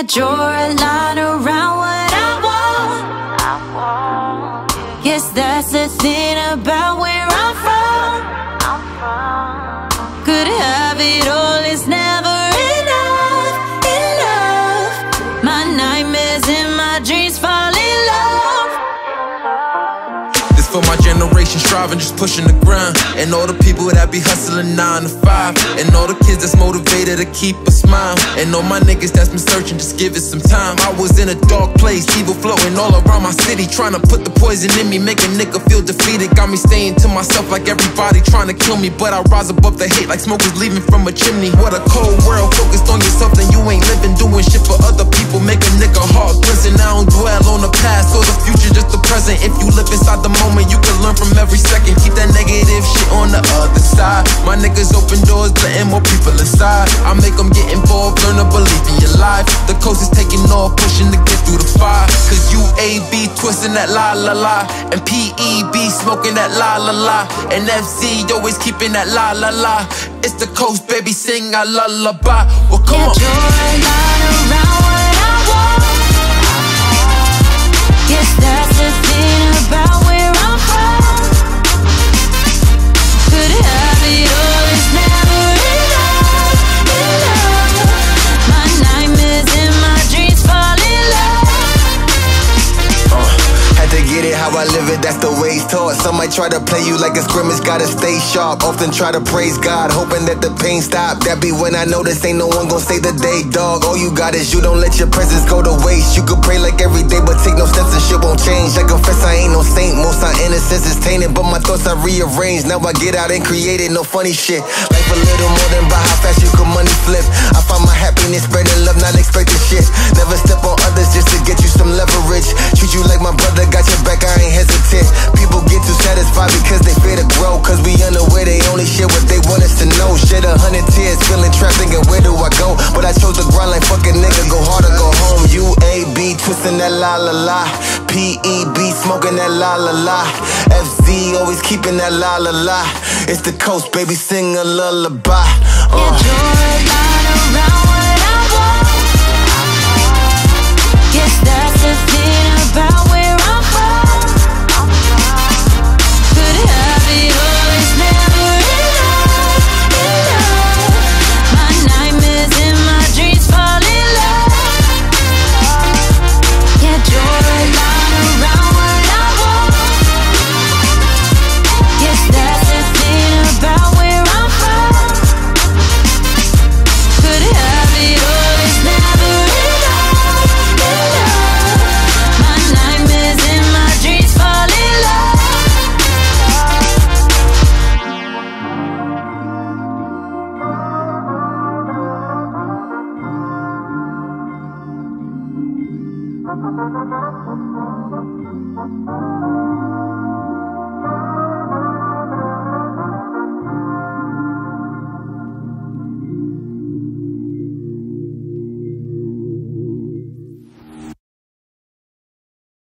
Can't draw a line around what I want. Guess that's the thing about where I'm from. Could have it all, it's never enough, enough. My nightmares and my dreams fall in love. This for my generation striving, just pushing the grind. And all the people that be hustling 9 to 5. And all the kids that's motivated to keep a smile. And all my niggas that's been searching, just give it some time. I was in a dark place, evil floating all around my city, trying to put the poison in me, make a nigga feel defeated. Got me staying to myself like everybody trying to kill me, but I rise above the hate like smoke is leaving from a chimney. What a cold world, focused on yourself, then you ain't living. Doing shit for other people, make a nigga heart glisten. I don't dwell on the past or the future, just the present. If you live inside the moment, you can learn from every second. Keep that negative shit on the other side. My niggas open doors, letting more people inside. I make them get involved, learn to believe in your life. The coast is taking off, pushing to get through the fire. Cause UAB twisting that la la la, and PEB smoking that la la la, and FC always keeping that la la la. It's the coast, baby, sing a lullaby. Well, come on. Draw a line around what I want. Guess that's the thing about where I'm from. Could have it all, it's never enough, enough. My nightmares and my dreams fall in love. Had to get it how I live it, that's the way it's taught. Some might try to play you like a scrimmage, gotta stay sharp. Often try to praise God, hoping that the pain stop. That be when I notice ain't no one gon' save the day, dog. All you got is you, don't let your presence go to waste. You could pray like every day, but take no steps and shit won't change. I confess I ain't no saint, most our innocence is tainted, but my thoughts I rearrange. Now I get out and create it, no funny shit. Life a little more than by how fast you can money flip. I find my happiness spreading love, not expecting shit. Never step on others just to get you some leverage. Treat you like my brother, got your back, I ain't hesitant. People get too satisfied because they fear to grow, cause we unaware they only share what they want us to know. Shed 100 tears, feeling trapped, thinking where do I go? But I chose to grind like fuck a nigga, go hard or go home. UAB twisting that la la la, PEB smoking that la la la, FZ always keeping that la la la. It's the coast, baby, sing a lullaby. Draw a line around what I want. Guess that's the thing about where I'm from. Could have it all, it's never enough, enough. My nightmares and my dreams fall in love. Can't draw a line around what I want. Guess that's the thing about where I'm from. Could have it all, it's never enough, enough. My nightmares and my dreams fall in love.